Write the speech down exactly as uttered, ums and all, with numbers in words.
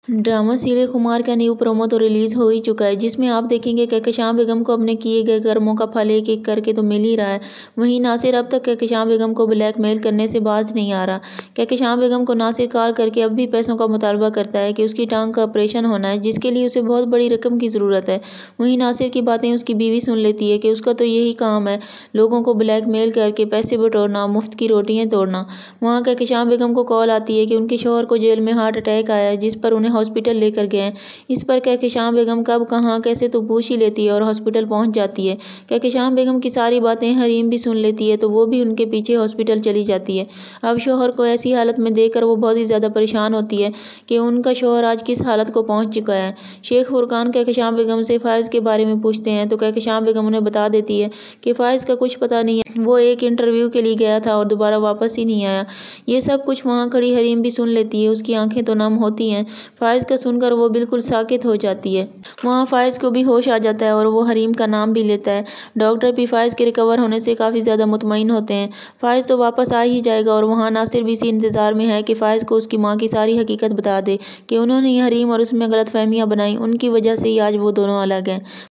Drama serial खुमार का new promo तो रिलीज हो ही चुका है, जिसमें आप देखेंगे कहकशां बेगम को अपने किए गए कर्मों का फल एक एक करके तो मिल ही रहा है। वहीं नासिर अब तक कहकशां बेगम को ब्लैकमेल करने से बाज नहीं आ रहा। कहकशां बेगम को नासिर कॉल करके अब भी पैसों का मुतालबा करता है कि उसकी टांग का ऑपरेशन होना है, जिसके लिए उसे बहुत बड़ी रकम की ज़रूरत है। वहीं नासिर की बातें उसकी बीवी सुन लेती है कि उसका तो यही काम है, लोगों को ब्लैकमेल करके पैसे बटोरना, मुफ्त की रोटियाँ तोड़ना। वहाँ कहकशां बेगम को कॉल आती है कि उनके शौहर को जेल में हार्ट अटैक आया है, जिस पर उन्हें हॉस्पिटल लेकर गए हैं। इस पर कहकशां बेगम कब कहाँ कैसे तो पूछ ही लेती है और हॉस्पिटल पहुंच जाती है। कहकशां बेगम की सारी बातें हरीम भी सुन लेती है, तो वो भी उनके पीछे हॉस्पिटल चली जाती है। अब शौहर को ऐसी हालत में देखकर वो बहुत ही ज़्यादा परेशान होती है कि उनका शौहर आज किस हालत को पहुंच चुका है। शेख फुरकान कहकशां बेगम से फ़ाइज़ के बारे में पूछते हैं, तो कहकशां बेगम उन्हें बता देती है कि फ़ाइज़ का कुछ पता नहीं है, वो एक इंटरव्यू के लिए गया था और दोबारा वापस ही नहीं आया। ये सब कुछ वहाँ खड़ी हरीम भी सुन लेती है। उसकी आंखें तो नम होती हैं। फ़ाइज़ का सुनकर वो बिल्कुल साकित हो जाती है। वहाँ फ़ाइज़ को भी होश आ जाता है और वो हरीम का नाम भी लेता है। डॉक्टर भी फ़ाइज़ के रिकवर होने से काफ़ी ज़्यादा मुतमईन होते हैं। फ़ाइज़ तो वापस आ ही जाएगा और वहाँ नासिर भी इसी इंतज़ार में है कि फ़ाइज़ को उसकी माँ की सारी हकीकत बता दे कि उन्होंने हरीम और उसमें गलतफहमियाँ बनाई, उनकी वजह से ही आज वो दोनों अलग हैं।